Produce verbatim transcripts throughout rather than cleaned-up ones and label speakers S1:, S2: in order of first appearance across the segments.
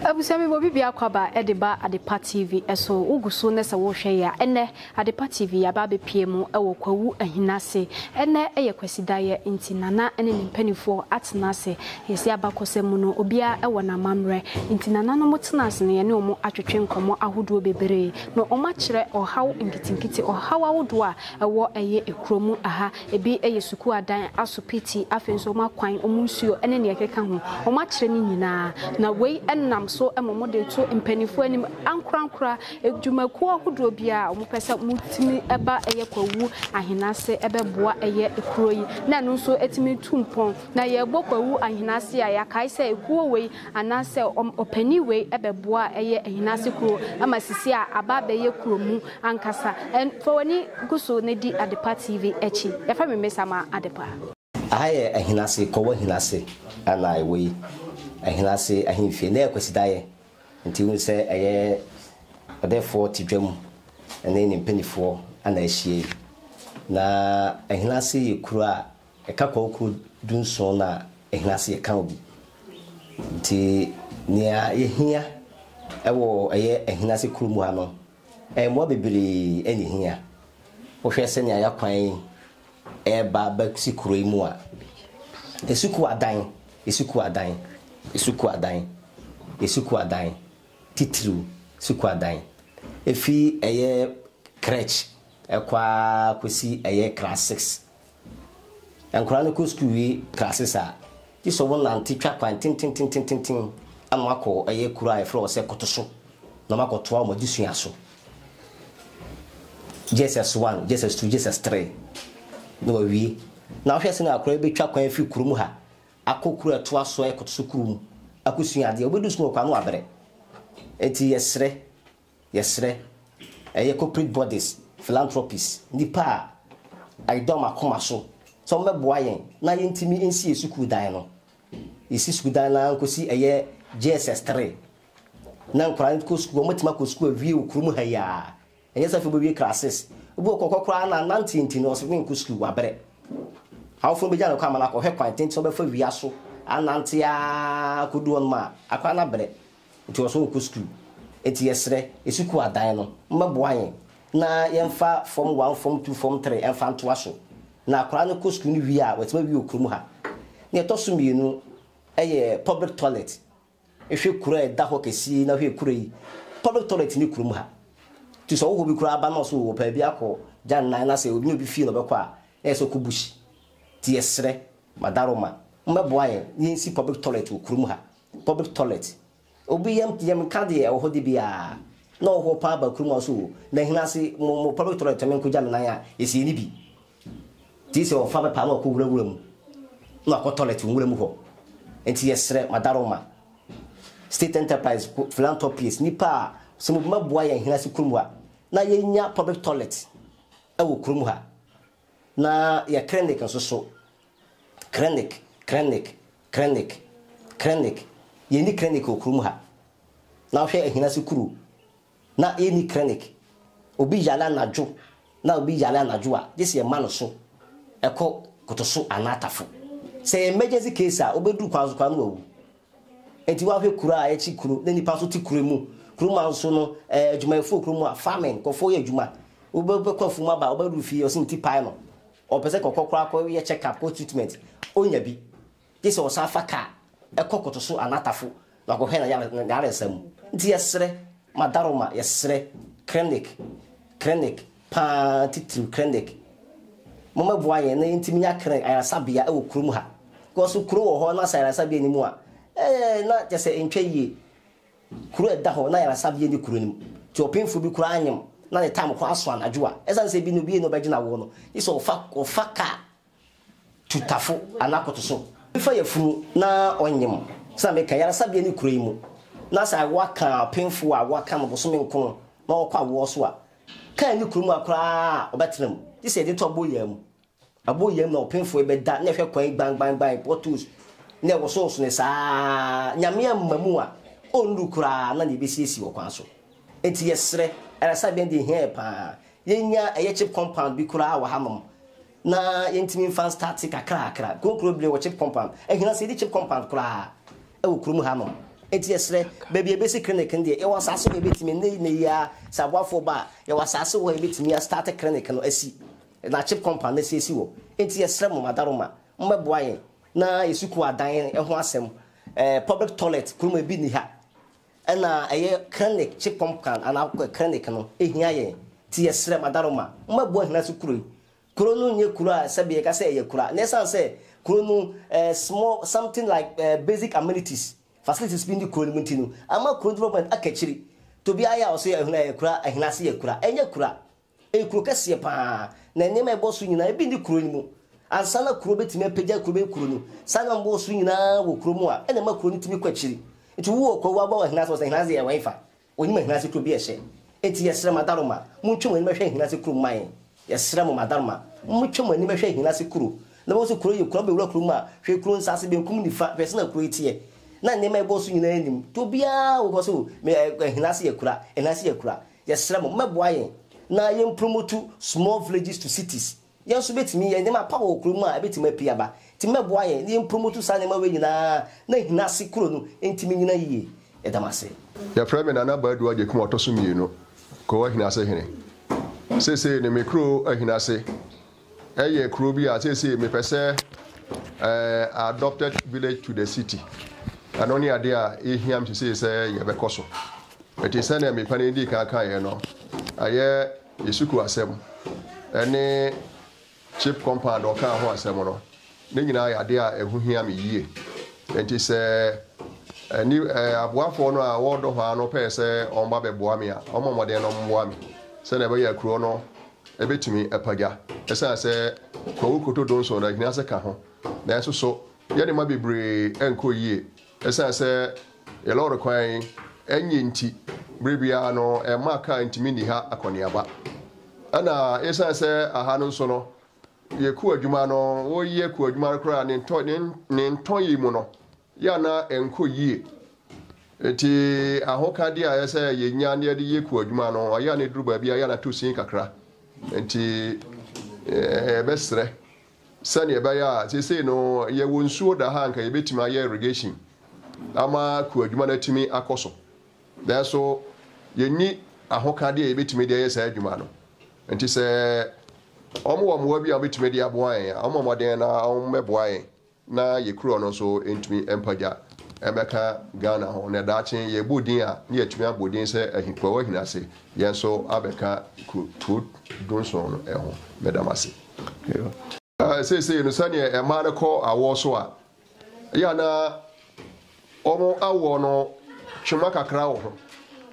S1: Abusami bo bibia kwaba edeba Adepa T V eso uguso ne se wo hwe ya ene Adepa T V ya ba be pie mu ewo Kwahu Ahenase ene eye kwasidaye ntinana ene nimpanifo atenase yesi abakose mu no obia ewo na mamre ntinana no mutenase ne ne omo atwetwe nkomo ahodo bebere no oma kire ohaw nkitinkiti ohaw awodo a ewo eye ekromu aha ebi eye suku adan asopiti afenso ma kwan omunsuo ene ne yekeka ho oma kire ni nyina na wei enam so emomo de to mpanifo anim ankrankra edwumaku ahodo bia omo pese mutimi eba eye Kwahu Ahenase ebeboa eye ekroyi na no so etimi tumpon na ye gbo Kwahu Ahenase a yakai se ekuo wei anase opani wei ebeboa eye Ahenase kro ama sisi a aba be ye kromu ankasa en fowani guso ne di Adepa T V echi ya fa me mesama Adepa
S2: aye Ahenase Kwahu Ahenase ana wei Ahenase ahimfie na ekwasidaye nti hu se eye therefore tidwam ene ni mpanifo ana ehie na Ahenase yekura eka Kwahu dunso na Ahenase yeka obi nti nia yehia ewo eye Ahenase kurumu ha no e mo bebere eni hia wo hwe se nia yakwan e ba ba si kuro imu a esuku adan esuku adan esuku adan esuku adan titru suku adan efi eye crèche ekwa kwesi eye class six enkura no ko school wi class six a ti so won nanti twa kwan tin tin tin tin tin tin anwako eye kura e fro se kotoso no makoto a mo disua so J S S one J S S two J S S three no wi na hwese na akura be twa kwan fi kurum ha akokura to aso e kotoso kurum akusua ade obedu so kwa no abere enti yesre yesre eye corporate bodies philanthropies nipa I don't akoma so so meboa yen na yentimi ensi esuku dan no esi suku dan na nkosi eye J S S three na nkora ko suku motima ko suku awie okurum ha ya enye safi bo wie classes obo kokokora na ninety no so bin ko suku wabere hawfo be jana ko amana ko hwe kwan tin so be fa wi aso anante a kodu on ma akwa na bere nti so ko suku eti yesre esuku adan no meboa yen na yemfa form one form two form three emfa nto aso na akora no ko suku ni wi a wetima wi okurum ha ne to so mienu eye public toilet ehwe kura e da ho kesi na hwe kura yi public toilet ni kurum ha ti so wo bi kura aba no so wo pa bi akọ jan nan na se obi obi fi no be kwa e so kubushi ti esre madaroma mmeboa ye ni si public toilet wo kurum ha public toilet obi yam yam kade e ho de bia na ho pa ba kurum so na Ahenase mo public toilet men ko jam nan ya esi ni bi ti se o fa be pa na ko wura wura mu na ko toilet wura mu ho enti yesre madaroma state enterprise philanthropies nipa some maboa ya Ahenase kurum ha na yenya public toilet e wo kurum ha na ya clinic nso so clinic clinic clinic clinic yeni clinic wo kurum ha na hwe Ahenase kuru na yeni clinic obi yala najo na obi yala najo a this ye man so eko kotoso anatafo say emergency case a obedu kwazo kwa no awu enti wa hwe kura a echi kuru na nipa so ti kuru mu kuru ma so no eh adwumayefo kuru mu a farming ko fo ye adwuma obebe kwafu ma ba obedu fi osin ti pai no opese kokokora ko ye check up ko treatment onya bi this o sa faka ekokoto so anatafo na ko he na ya resam nti yesre madaroma yesre clinic clinic pa titru clinic mama boaye na ntimi nya kran ayasabia e wo kuru mu ha ko so kuru wo ho na sayasabia ni mu a eh na jese entwa yie kuru eda ho na ayasabia ni kuru ni ti opinfu bi kuru anyem na the time ko aso anajo a esan se bi no bi no be gina wo no iso fa ko faka tutafo anakoto so ifa yafunu na onyem sa me kan ayasabia ni kuru mu na sa waka pinfu a waka no boso me nko na okwa wo so a kan ni kuru mu akra obetrem this is the to aboyam aboyam na opinfo e be da na hwe kwan bang bang bang potus na wo so so ne sa nyame amamu a onru kura na ne be siesi wo kwan so enti yesre era sabe ndi here pa yenya eye chip compound bi kura wa hanom na yentimi fan start kakra kakra konkro bi wo chip compound e hina se di chip compound kura e wo kurum hanom enti yesre baby basic clinic ndi e wasase we betimi ne ne ya sabwafo ba e wasase we betimi start clinic no asi na chip compound na sesi wo enti yesre mo madaroma mmeboa yen na yesuku adan e ho asem eh public toilet kuruma bi ni ha na eye clinic chip compound ana clinic no ehia yen ti yesre madaroma mmeboa hina su kuro kuro no nye kuro a sabe ka say ye kuro na san say kuro no small something like uh, basic amenities facilities bindi kuro no ntino ama kuro development akachiri to bi aya o say ehuna ye kuro ehina se ye kuro enye kuro e kuro kase pa na nema ebosu nyina e bindi kuro ni mu ansana kuro betime pagya kuro be kuro no sana mbo so nyina wo kuro mu a ene ma kuro ntimi kwachiri nti wo ko wa ba wa hina so say hina ze ye wanfa oni ma hina se kuro bi ehye enti yesre madaroma muntwe mani mahwe hina se kuro man yesre mo madaroma muntwe mani mahwe hina se kuro na wo so kuro ye kuro be wura kuro ma hwe kuro nsase be nkum nifa person na kuro tie na nema ebosu nyina anim to bia wo so me hina se ye kuro hina se ye kuro yesre mo meboa yen na yem promote small villages to cities yen so betimi yen dem apa wo kuro mu a betimi apia ba ti meboa yen yem promote sa nema we nyina na hina se kuro no entimi nyina yie edamase
S3: ya frame na na badu age kuma otoso mienu ko Ahenase hene sese ne mekro Ahenase eye kro bi a sese me pese eh adopted village to the city anoni ade a ehiam sese se ye bekoso eti se na me pane ndi kan kan ye no aye yesuku asem ene chip compound o kan ho asem no ne nyina ya ade a ehuhia me yie enti se ani aboafo no a wodo ho ano pese omba beboa me a omomode no mboa me se na be ya kuro no ebetumi epaga esa se Kwahu koto don so na Ahenase ka ho na eso so ye ne ma bebre enko yie esa se ye lord kwan enyi nti brebia no e ma ka ntimi ni ha akoniaba ana esa se aha no so no ye ku adwuma no wo ye ku adwuma kra ne nto ne nto yi mu no ya na enko yie eti ahoka dia ya se ye nya ne de ye ku adwuma no ya ne duru ba bia ya na to sin kakra enti eh besre sani eba ya sese no ye wonsuo da ha nka ye betima ye irrigation ama ku adwuma na timi akoso da so ye ni ahoka dia ye betimi de ye sa adwuma no enti se omo wo mo bia betimi de aboa yen omo moden na ommeboa yen na ye kuro no so entimi empaja emeka Ghana ho na daachen ye bodin a ne yatumi abodin se Kwahu Ahenase yen so abeka ku donso no eho medamase eh say say no sane e ma ne ko awo so a ya na omo awo no twema kakra wo ho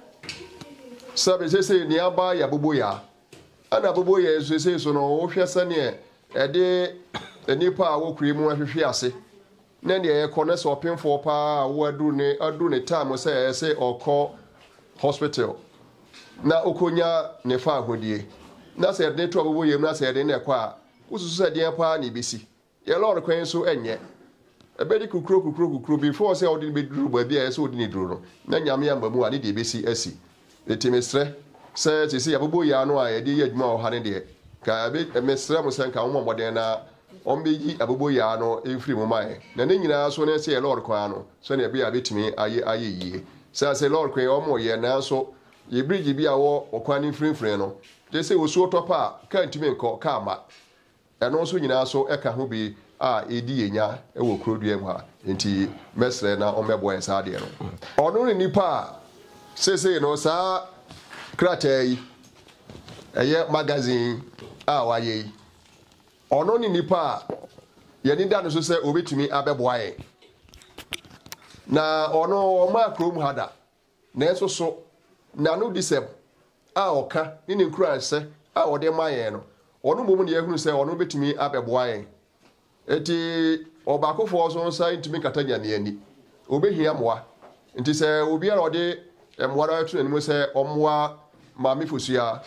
S3: sabe say say ni aba ya bobo ya ana bobo ya so say so no wo hwe sane e de enipa awo kure mu ahwehwe ase na ne ye kɔ na so opemfo pa wo adu ne adu ne time say say okɔ hospital na okonya ne fa ahodie na say de to bobo yem na say de ne kɔ a ususu say de pa na ibesi ye lord kwan so enye ebedi kukuro kukuro kukuro before say odi be duru ba bia say odi ne duru no na nyame ya mamu ani de ibesi asi etimesre say ti say abobo ya no a ye de yadwuma o ha ne de ka be mesre mo sen ka wo moden na ombeji abobo ya no efiri mo mai na ne nyina so ne se lord kwan no so ne be ya betimi aye aye yie say say lord kwan o mo ye na so ye bridge bi a wo okwan ni frifri no je say osuo topa ka ntimi nko ka ma eno so nyina so eka ho bi a edi yenya e wo krodua mu ha enti mesre na omebo en sa de no ono ni nipa say say no sa kratai eye magazine a wa ye ono ni nipa ye ni da no so say obetumi abeboa ye na ono o ma krom hada na eso so na no disem a oka ni ne nkura se a ode ma ye no ono mom ne yehunu se ono betumi abeboa ye eti obakofo so nsa ntimi katanya ne ani obehia moa nti se obi ara ode moa ra tu ne mu se omoa ma mifosua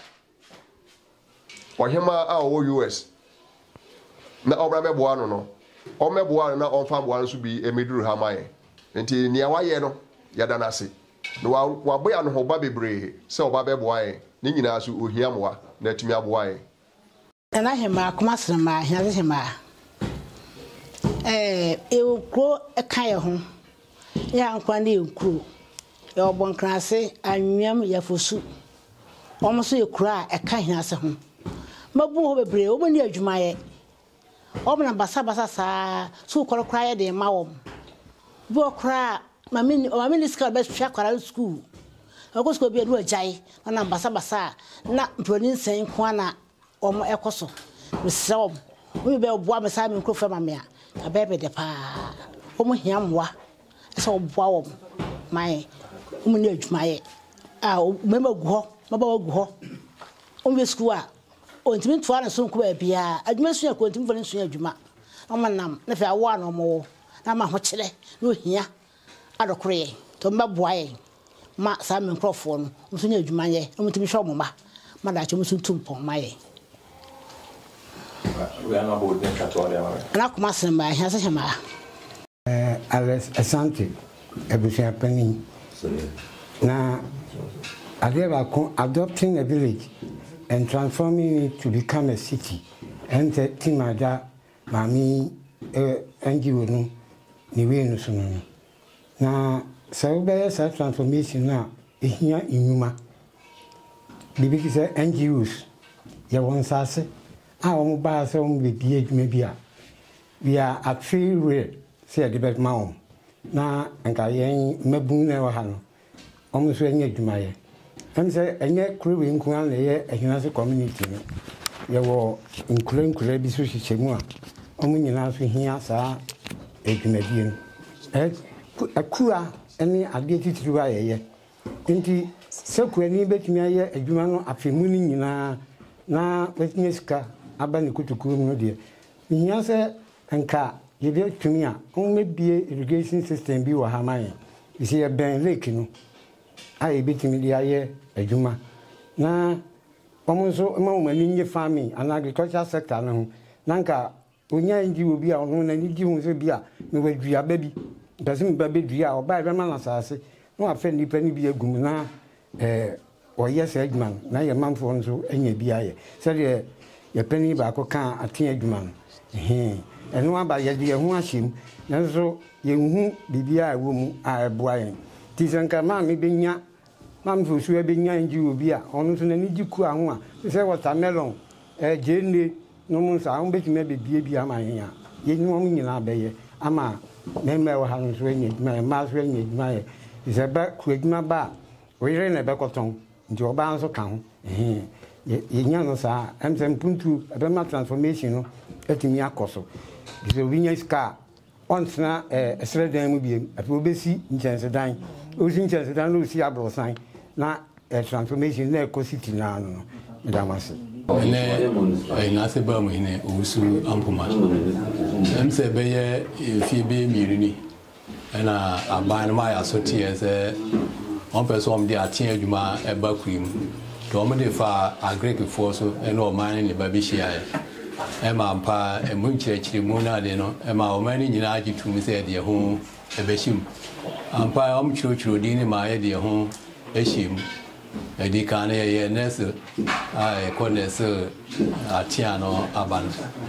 S3: ohema a o U S na obra beboa no no o meboa na o fa boa nso bi emeduru ha maye nti nia waye no yada na ase no wa boya no ho ba bebre se oba beboa ye ni nyina so ohia moa na tumi aboa ye
S4: na hema kuma sema hia hema eh e kro e kan ye ho ya nkwani nkuru ya obon krase anwam ya fosu omo so yekura e ka Ahenase ho mabu ho bebre oboni adwuma ye omo na basa basa sa so korokora ye de ma wo bo kra mami mami ni ska be hwa kwara school ako school bi adu ajai na basa basa na mponi nsen ko na omo ekoso mesem we be oboa me sa me nkrofa mame a abebe de pa omo hia mwa so oboa wo mai omo ni adwuma ye a mema gu ho maba gu ho omo be school a ontimi to ana so nko ba bia adwuma so ya ko ontimi fo so adwuma omo nam na fa awo na omo na ma ho kire no hia adokore to mbaboa ye ma sa me nkrofo no so nya adwuma ye omo timi hwe omo ma ma da che mo so tumpon ma ye
S5: we are not holding Katoria.
S4: na kuma sen ba Ahenase hema
S6: eh Alex Asante ebusia pani na adeba adopting a village and transforming it to become a city and the timaja mami eh angiwo no ni we no so no na so be sa transformation na ehia inuma bibi se N G Os ya won sase a omo ba se omo be die adwuma bia we are at free will say the best maum na anka yen mabun na wa ha no omo so enya adwuma ye am say enye kruwe nkuan na ye Ahenase community no ye wo nkure nkure bi so hihemu a omo nyina so hia saa adwuma bi no eh akura ene ade titiri wa ye ye nti sekwani betumi aye adwuma no afemu ni nyina na betumi sika aba ne kutukuru no de hia se anka yebe tumi a onmebie irrigation system bi wa ha man isi ye ben lake no aye betumi de aye adwuma na omo so ma wo mani nye farming and agriculture sector no nanka onya nji obi a ono na ni di hu se bi a me wadua ba bi pese me ba bedua oba e be ma na sase no afa nipa ni bi agum na eh oye se adwuma na ye manfo nso anya bi aye se de ye pani ba ko kan aten adwuma eh eno aba ye de hu ahyem nanso ye hu bibia ewo mu a eboa yen ti sanka ma me benya mam fo su e benya nji obi a ono so na ni jiku aho a se watermelon eh jenne no mu sa on betime be bie bia ma yen a ye nu om nyina beye ama me me wa hanu so enye ma ma so enye ma ye se ba ku adwuma ba we re na be koton nti oba nso ka ho eh ye nya no sa am sem puntu be ma transformation no etimi akoso so we nya ska onsna eh esredan mu biem afi obesi nchensedan osi nchensedan no si abrosan na transformation na ecosity na no medamase
S5: ne Ahenase ba mu hine osu ampoma em se be ye fi be mirini na aban ma ya so tie se on person de atin adwuma e ba kuim to o de fa agric for so e no man ni ba bi hia e ma mpa e mu nkyerɛkyerɛ mu na de no e ma o man ni nyina agitum se de ho e be him ampa o mkyerɛkyerɛ di ni ma ye de ho e him e di kan ye ye nese a e ko nese atia no aban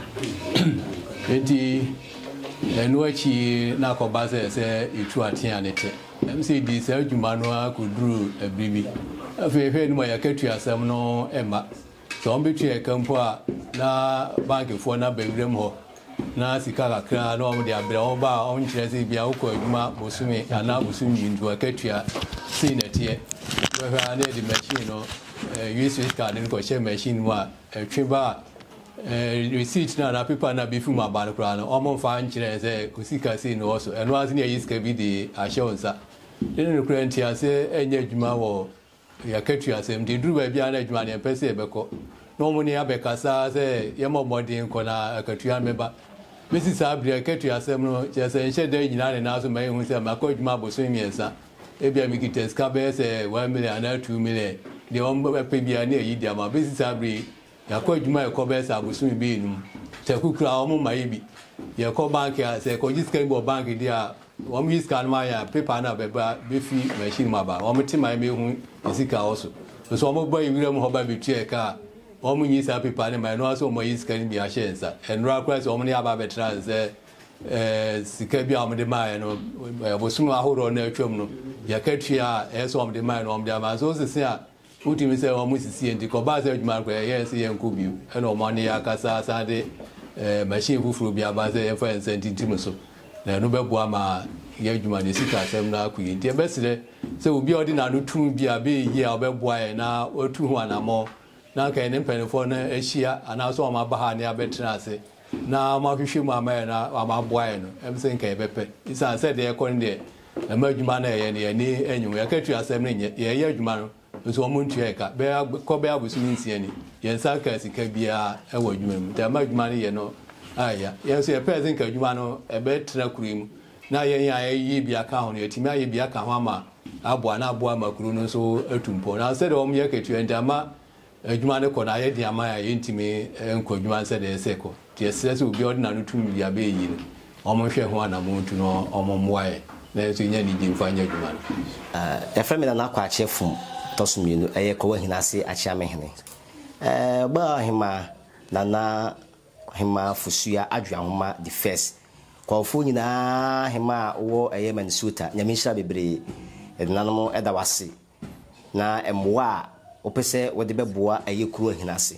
S5: enti enu achi na ko ba se se itu atia ne te em se di se adwuma no akuduru abibi afefe ni mo ya katu asem no ema so on betu e kampo a na bank fo na bewrem ho na sika kakra na o de abre o ba on kire se bia ukọ adwuma bosumi ana bosumi ndu akatu a se na tie we ha na di machine no U S B card ko share machine wa twe ba eh receipt na na paper na bifu ma ba no kra no omo fa nkire se kusika se no so eno azi na yisika bi de ashonsa den no kra ntia se enya adwuma wo ya katu asem de duru ba bia na adwuma ne pese e beko no mo ni abekasa se ye mo modin ko na katu ya meba Missus Abria katu asem no je se nche de nyina ne na so mai hu se ma ko adwuma bo so miensa e bia mi kites ka be se one million na two million de on ba pe bia na yi dia ma Missus Abria ya ko adwuma e ko be se abosumi bi num te kukura o mo mai bi ya ko bank ya se ko jiska bo bank dia o mo jiska ma ya paper na be ba be fi machine ma ba o mo ti mai me hu isika also so o mo ba yiwira mo ba bi tie ka o mo nyisa paper na mai no aso mo jiska ni bi a shensa en ra kra so o mo ni aba be trans se eh sika bi am de mai no bosom ahoro na atwam no ya katua e so am de mai no am de ama so sisi a utimi se o musisi enti ko ba se adwuma ko ye se ye nkobi e no mo ne ya kasa sa de eh machine fufuru bi aba se ye fa ensentiti so na no bebo ama ye adwuma ne sika asem na akuyi enti e besire se obi odi na no tun bi a be ye a obebo aye na otu hu anamo na ka ne mpanifo na ehia ana so ma ba ha ne abetra ase na ma hwehwe mu ama na ama boae no em se nka ebepe isa se de ekon de ma adwuma na ye ne ni enyu ya katu asem ne ye ye adwuma no so mo ntua eka be ko be abusu nsia ni ye nsa ka sika bia e wa adwuma mu da ma adwuma ne ye no aya ye so ye pe se nka adwuma no ebe tra kurim na ye ya ye bia ka ho ne timi aye bia ka ho ama aboa na aboa makuru no so atumpo na se de om ye katu ndama adwuma ne ko na ye di ama ya ye ntimi enko adwuma se de se ko ti ese se obi ordinary no tumi bia be yi no omo hwe ho ana mo ntu no omo moae na so nya ni jimfa nya adwuma no
S2: eh ya family na kwa chefum tosuminu eye Kwahu Ahenase achiamehene eh ba hima na na hima fusua adwanhoma the first kwafo nyina hima wo eye Minnesota nyamishira bebre ednanom edawase na emwa opese wode beboa eye Kwahu Ahenase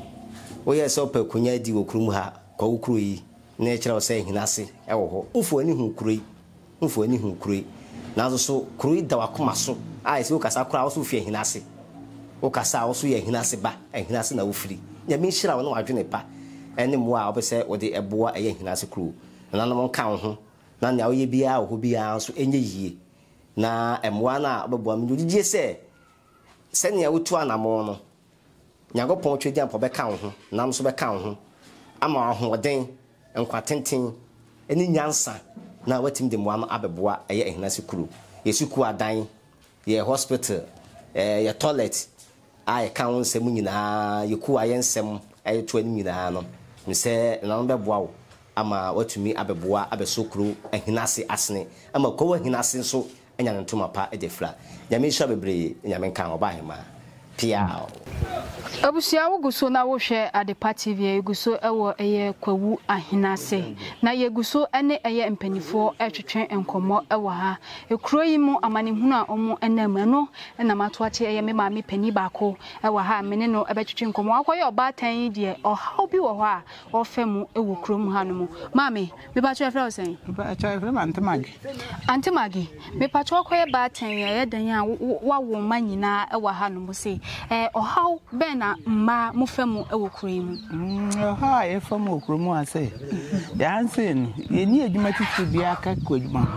S2: oye so pe kunya di wo kurum ha Kwahu kuro yi na e kira wo se Ahenase e wo ho mfo ani hu kuro yi mfo ani hu kuro yi na so kuro yi da wakoma so a ese wo kasa kura wo so fi Ahenase wo kasa wo so ye Ahenase ba Ahenase na wo firi nyame hira wo na wadwene pa ene mo a opese wode eboa eye Ahenase kuro na na mo ka wo ho na nya wo ye bia wo ho bia so enye yie na emwa na obeboa me didi se se nya wo tu anamo no nyagopon twedi ampo be ka wo ho nam so be ka wo ho ama ho den enkwa tenten eni nyansa na watim de moa no abeboa eye Ahenase kuro yesuku adan ye hospital eh ye toilet ai ka wo nsem nyina yeku aye nsem aye to ani nyina no nse na no beboa wo ama watumi abeboa abesokuro Ahenase asene ama Kwahu Ahenase nso enya ntoma pa edefra nyame hia bebre nyame kan oba hema piao
S1: abusia wuguso na wo hwe Adepa T V yeguso ewo eye Kwahu Ahenase na yeguso ene eye mpanifo etwetwe enkomo ewo ha ekuro yi mu amanehunu a omo enam no na matoache eye me maami pani baako ewo ha mene no ebetwetwe enkomo akoye obatan de ohaw bi wo ho a ofemu ewo kuro mu ha no mu maami me ba twa fra osen
S7: ba twa fra antemagi
S1: antemagi me pa twa akoye batan ye dan a wawo manyina ewo ha no mu se eh ohaw ben na ma mo femu ewo kuro yi mu
S7: mm ha e femu kuro mu ase ya hansen ye ni adwuma titi bia ka ko adwuma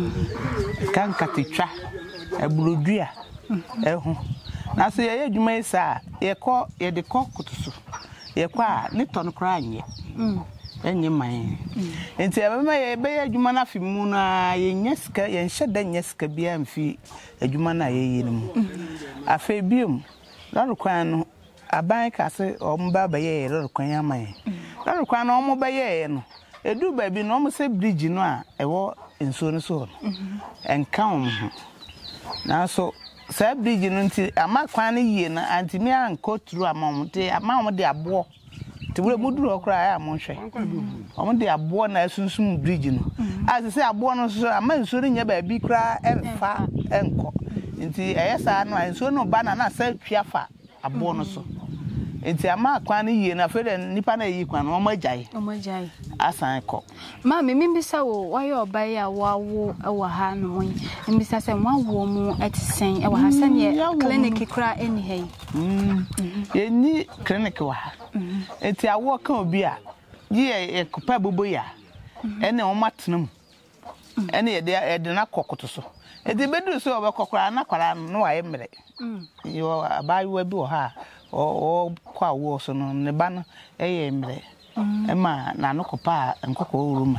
S7: kan katitwa eblodua eho na so ye adwuma isa ye ko ye de ko kutusu ye kwa ni ton kra anye mm enye man enti abema ye be adwuma na fimu na ye nyeska ye nheda nyeska bia mfi adwuma na ye yi mu afa biom na kwan no aban ka se omba ba ye ro kwan aman na kwan no omba ye no edu ba bi no omo se bridge no a ewo enso no so enka om na so se bridge no nti ama kwan no yie na antimi anko tru amam te ama om de abo te bure muduru okra ya mo hwe om de abo na asunsum bridge no as se abo no so ama enso no nya ba bi kra emfa enko nti eyesa no enso no ba na na se twiafa abo no so enti ama kwan yie na fere nipa na yi kwan o magyae
S1: o magyae
S7: asan ko
S1: ma me mbisa wo waye obai a wawo ewa ha no won mbisa se wawo mu etisen ewa ha sane clinic kra eni hei
S7: mm ye ni clinic wa ha enti awo kan obi a ye e kopa bobo ya ene o matenam ene ye de e de na kokoto so enti bedu so obekokora na kwara no wa ye mre yo abai wa bi wo ha o kwa wo so no ne ba no eye mre e ma na no kopa nkoko uruma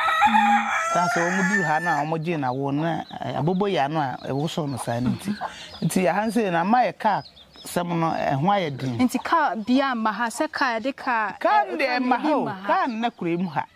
S7: sa so mu du ha na o mo je na wo na abobo ya no a e wo so no sa nti nti ya hanse na ma ye ka sem no e ho aye din
S1: nti ka bia ma ha se ka de ka
S7: ka de ma ha ka na kurem ha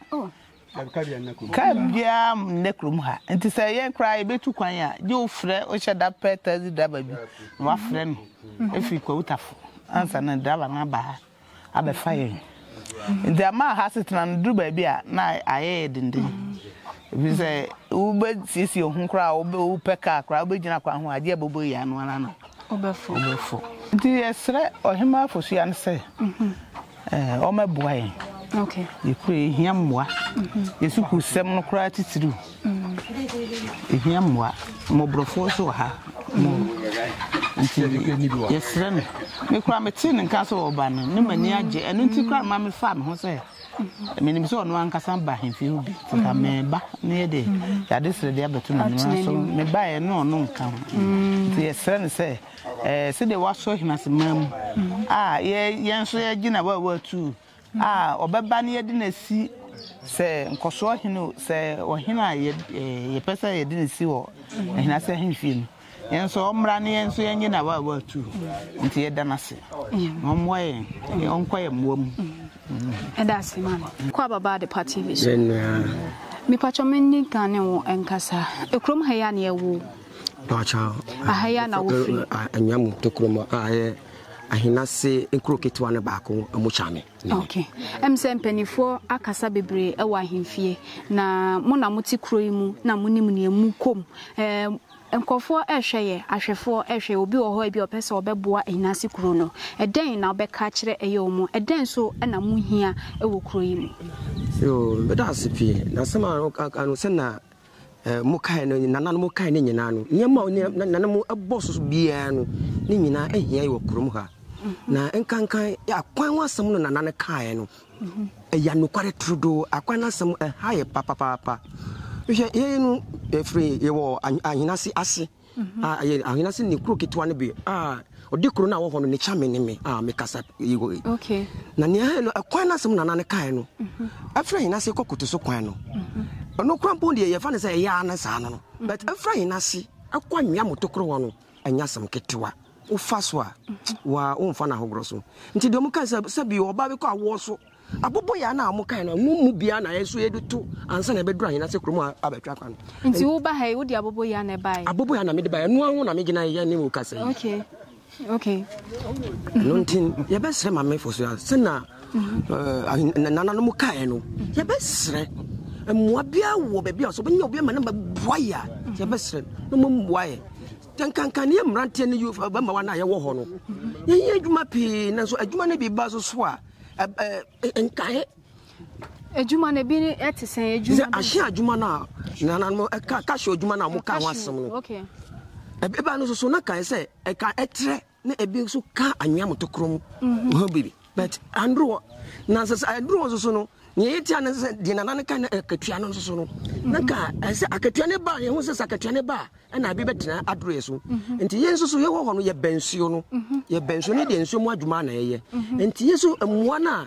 S7: ka bia na kurum ha nti se ye kra e betu kwan a je ofre o hyeda peta zi da ba bi wa fre no e fi kwa utafo ansa na da ba na ba abe faye nti ama ha setena no duru ba bia na aye dinde bi say ube sisi ohun kra ube upeka kra ube gina kwa ho ade abobo ya no ana no obefo obefo nti esre ohima afosu ya nse eh o meboa yen okay yekure hia mmoa yesu kusem no kra titiru hia mmoa mo brofo so ha mo nti yesre no me kra metin nka so oba no ne mani age eno nti kra ma me fa me ho se menim so no ankasa ba hemfi obi tika me ba ne de ya de sre de abeto no so me ba e no no nka nti yesre no se eh se de waso Ahenase mam ah ye yenso ye gina ba wa tu ah obeba ne ye de na si se nkoso hinu se ohina ye ye pesa ye de na si wo Ahenase hemfi no yenso omra ne yenso ye gina ba wa tu nti ye da na se omwo ye onko ye mwom Edasi man. Kwa baba de party vis. Mi pacho menni kan wo enkasa. Ekrom ha ya na ewu.
S8: Pacha.
S7: Ahaya na wo fi.
S8: Anyamu to krom aye Ahenase enkro ketwa ne baako amuchame.
S1: Okay. Em se mpanifo akasa bebre ewa ahemfie na mo na muti kro yi mu na munim ne emu kom. Eh Nkofo ehweye ahwefo ehwe obi wo ho ebi opese obeboa Ahenase kuro no eden na obeka kire eyomu eden so na muhia ewo kuro yi mu
S8: yo beda asipi na sama anu se na mukai no nana no mukai ne nyina no nyema nana mu boss bia no ne nyina ehia ewo kuro mu ha na enkankan akwan wasam no nana ne kai no eya no kware trudo akwan asam ha ye papa papa ye no free ye wo Ahenase ase ah Ahenase ni kuro ketwa ne bi ah odi kuro na wo ho no ne chame ne me ah me kasa yigo
S1: okay
S8: na ne ha no akwan na sem na na ne kai no afra Ahenase kokoto so kwan no ono krampo de ye fa ne say ya na sa no but afra Ahenase akwan nwia motokro wo no anya sem ketwa wo fa so a wa wo mfa na hogro so nti de mu kan se bi oba be ko awo so abobo ya na amukan na mu bia na yeso yeduto ansa na bedura Ahenase kromu abetwa kwan
S1: nti wo ba hai wo di abobo ya na bai
S8: abobo ya na me de bai no anwo na me gina ya ni mu kasa
S1: okay okay
S8: no ntin ye besre ma me foso ya se na nana no mu kai no ye besre emwa bia wo be bia so be nya obi ma na boya ye besre no mu boya tankankan ye mrante ne yu ba ma wa na ye wo ho no ye ye adwuma pi na so adwuma ne bi ba so so a enkae
S1: ejuma na bi ni etisen ejuma
S8: ahia adwuma na na na ka ka hwe adwuma na mo ka wasem no
S1: okay
S8: ebe ba no so so na kan se e ka etre na ebi so ka anwea motokrom ho bibi but andro na se andro so so no nye yeti an se di na na kan akatua no so so no na ka se akatua ne ba ye ho se akatua ne ba na bi betena adro yeso enti ye so so ye ho ho no ye bensuo no ye bensuo ne de nsuo mu adwuma na ye enti yeso amuwa na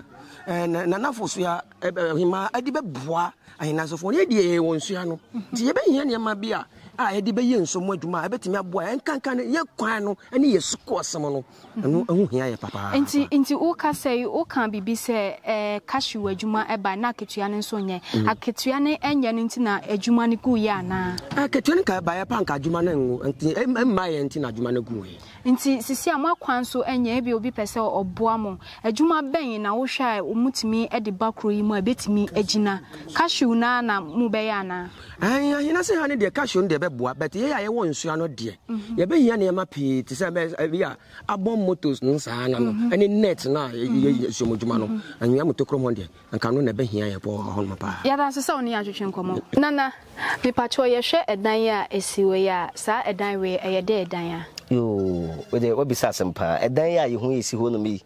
S8: na na foso ya hima adi be boa Ahenase fo ne de ye wonsuo no enti ye be hia ne ma bia a edi be ye nso mu adwuma ebetimi aboa enkankan ye kwan no ene ye suko asem no enu ehu hia ye papa
S1: enti enti o ka say o kan bibi se eh kashu adwuma eba na aketua ne nso nye aketua ne enye no nti na adwuma ne ku ya na
S8: aketua ne ka ba ya panka adwuma ne ngu enti emma ye nti na adwuma ne gu ye
S1: nti sisi amakwan so enye bi obi pese oboa mo adwuma ben na wo hwa omutimi e de bakro yi mu ebetimi agina kashu na na mu be ya na
S8: ai Ahenase ha ne de kashu ne de beboa but ye ya ye won nsua no de ye be hia ne ma pi ti se be ya abon motos no sa na no ani net na ye somodwuma no anwea motokro mo de anka no na be hia ye bo ho no pa
S1: ya da se sa oni atwetwe nkomo nana me pacho ye hwe edan ya esiwe ya sa edan we eye de edan ya
S2: yo we de obi sa sempa edan ya ye hu esi ho no mi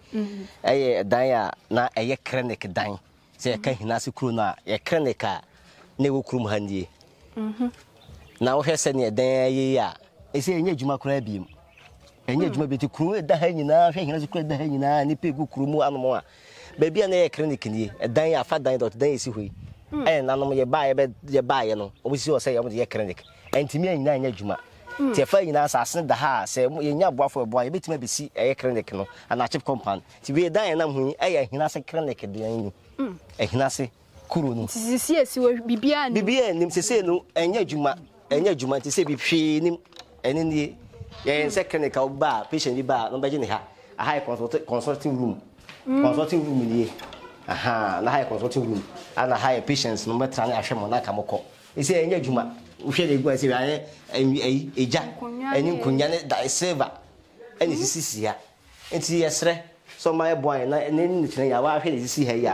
S2: eye edan ya na eye clinic dan se ka Ahenase kru na ye clinic a ne wo krum handie mhm na wo hwese ne edan ye ya ese enye adwuma kra biem enye adwuma beti kru eda ha nyina hwe Ahenase kru eda ha nyina ni pegu krumu anomo a ba bia na ye clinic ni edan ya fa dan dot dan esi hoi eh nanom ye ba ye be ye ba ye no omo si o se ye mo ye clinic entimi anyina anya adwuma ti fa nyina asase da ha se ye nya boafo boa ye betima besi ye clinic no ana chip compound ti be dan ye nam hu eh Ahenase clinic de yan ni Ahenase kuro no
S1: sisi esi wo bibia ni
S2: bibia nim sese no enya adwuma enya adwuma ti se bi hwe nim ene ni ye se clinical ba patient bi ba no beje ne ha a high consult consulting room consulting room ni aha na high consulting room ana high patients no betra na ahwe mo na ka moko ese enye adwuma wo hwe de gu ase aye eja eni nkunya ne da silver eni sisi ya enti yesre so my boy na eni ni kire ya wa hwe de sisi ha ya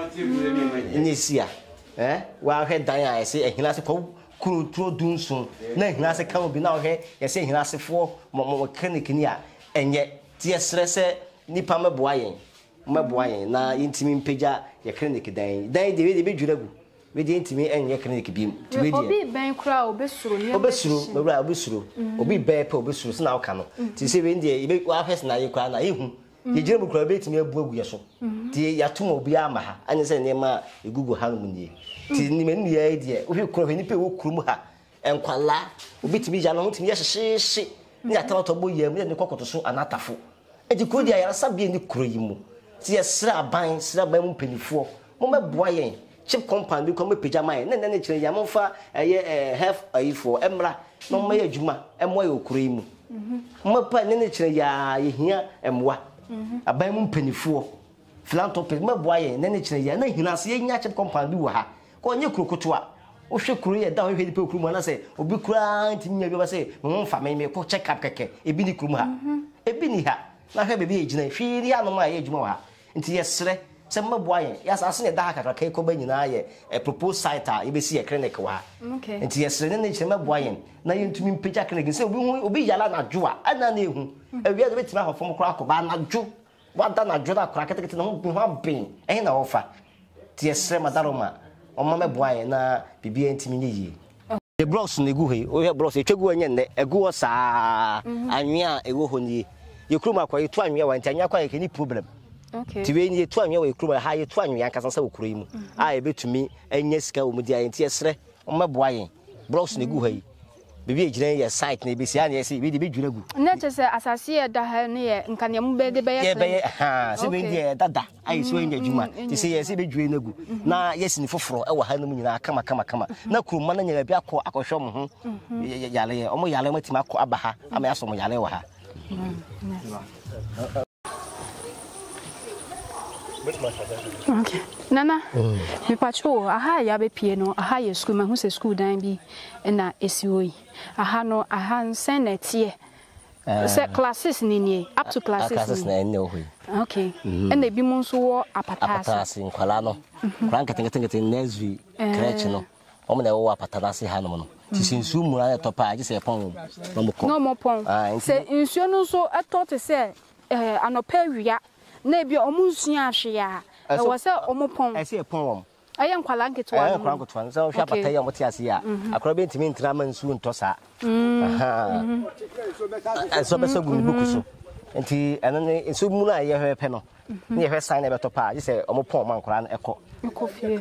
S2: eni sisi ya eh wa hwe dan ya ese ehina se ko kuru tro dunsun na ehina se kan obi na hwe yese ehina se fo mo clinic ni a enye ti yesre se nipa meboa yen meboa yen na yintimi mpagya ye clinic dan dan de we de bedwuragu we de yintimi enye clinic bi ti we de
S1: obi ben kura obesuro ni
S2: obesuro mebra obesuro obi be pe obesuro se na oka no ti se we de ye wa first na ye kura na ehu ye gire mu kura be timi abu agu ye so ti ya tom obi ama ha anye se ne ma egugu ha no mu nie ti ni menu ye de obi kura he ni pe wo kurum ha enkwala obi timi ja no timi ye hyehye ni atawto bo ye mu ne kokoto so anatafo edi ko dia yarasa bia ni kuro yi mu ti yesra aban sra ban mu penifo mo meboa yen chip compound bi ko me pejama yen ne ne kire ya mo fa eye health ayi for emra no mo ye adwuma emo ye okuro yi mu mo pa ne ne kire ya ye hia emwa aban mu penifo philanthropy meboa yen ne ne kire ya na hina se ye nya chip compound bi wo ha ko nye krokoto a wo hwe kuro ye da wo hwe di pe kuro mu na se obi kura ntimi nya bi ba se mo mfa me me ko check up keke ebi ni kuro mu ha ebi ni ha na hwe bebe ejina hwiri anom a ye ejuma wa nti yesre se mmaboa yen yasase ne da kakra kai ko ba nyina ye e propose site a yebesi ye clinic wa
S1: okay
S2: nti yesre ne ne kire mmaboa yen na yentumi mpagya clinic se obi hu obi yala na dwo a ana na ehu awia de betima hofom kora ko ba na dwo wada na dwo da kora ketekete na ho bi ho abin eh na ofa ti yesre madaroma o mama mmaboa yen na bibia ntimi nyi the blocks ne gu he o he blocks etwegu anye ne egu sa anwea ewo ho ni ye krum akwa ye to anwea wa ntanya kwa ye keni problem
S1: okay
S2: ti we ni ye to anwea wa ye krum ha ye to anwea kasa sa okuro yi mu a ye betumi anya sika wo mu dia ye nti yesre ommaboa yen blocks ne gu ha yi bibi ejina ye site na bisi ana ye se bi de bedwura gu
S1: na chese asase ye da ha ne ye nkane mu be de be ye
S2: be ha se be de dada ai so enya djuma ti se ye se bedwura na gu na yes ni foforo e wa ha no mu nyina kama kama kama na kuruma na nya bi akọ akọhwe mo ho yale ye omo yale matima akọ abaha ama yaso mo yale wa ha
S1: okay nana me pacho aha ya be pie no aha ye school ma hu se school dan bi na esioi aha no aha senetie se classes ni ni up to classes
S2: classes na ni ohi
S1: okay and they be mo so wo apatase
S2: apatase nkwala no kran ketengetengete nursery crèche no omo na wo apatase ha no no ti sinsu mu na to pa agi se pon no mo ko
S1: no mo pon se insuo no so ato se eh anopa wia na bi omunsuan ahwe ya e wo se omopon
S2: e se pon wom
S1: ayen kwala nketo wa
S2: ayen kwala nketo wa so hwa pataya mo ti ase ya akora be ntimi ntra ma nsu nto sa aha so be so gu buku so enti eno ne nsu mu na ye hwe pe no ne ye hwe sign na be to pa se omopon ma nkora na eko
S1: eko fie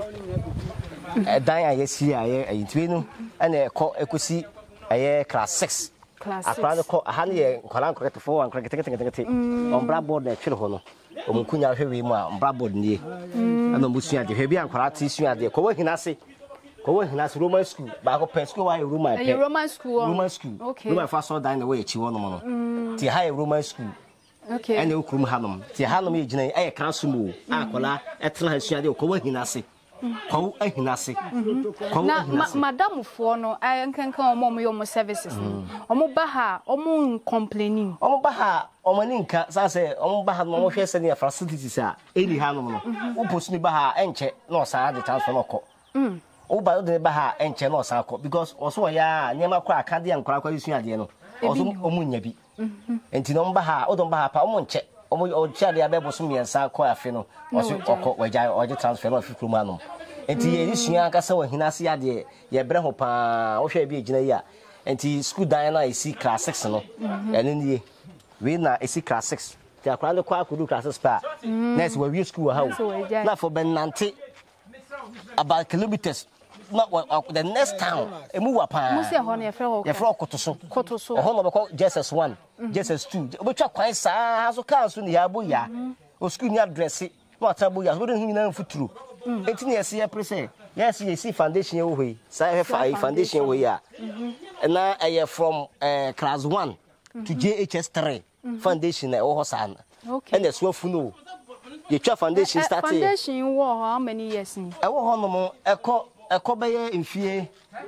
S2: e dan ya si ya ye ntimi no na eko ekosi aye class six akora ko aha ne ye kwala nkora to fo nkora ketekete on blackboard na twere ho no omunkunya hwewe mu a blackboard nie ana musua de hwebi ankwara ti sua de ko wahinase ko wahinase roman school ba ko pen school wa roman
S1: pen roman school
S2: roman school roman fa so dan na we echi wono no ti high roman school
S1: okay
S2: ene okurum hanom ti hanom ye gina e kanso mu akola etena sua de ko wahinase ko ahinase ko
S1: na madam fo no enkenkan omo mo yo services omo ba ha omo complaining
S2: omo ba ha omo ni nka sa se omo ba ha no mo hwe se ne facilities a eni ha no no wo posuni ba ha enche na osa de transfer no ko mm wo ba de ba ha enche na osa ko because oso ya nyema kwa akade ankora kwa isu ade no oso omo nya bi enti no mba ha odon ba ha pa omo nche omo o chia de abebo so miensa ko afi no oso okọ waja oje transfer no afi kroma no enti ye risua akasa wa hinase ade ye bre ho pa wo hwe bi egina yi a enti school dan na isi class six no ene nie we na isi class six ti akwa le kwa akudu class six pa next we we school ha na for benante about kilometers na the next town emu wa pa
S1: mo se ho na ye fre ho
S2: ye fre okotoso
S1: kotoso
S2: ho no be ko J S S one J S S two obetwa kwan saa so kan so ne ya bo ya o school ni address no atabo ya so de hu na mfuturu enti ne yesi ye prese yes you see foundation ye wo hoi sai foundation wo ya na eh from uh, class one to J H S three foundation e wo ho sana
S1: okay
S2: and so afuno you try foundation start
S1: foundation war how many years in
S2: e wo ho no mo eko eko be ye mfie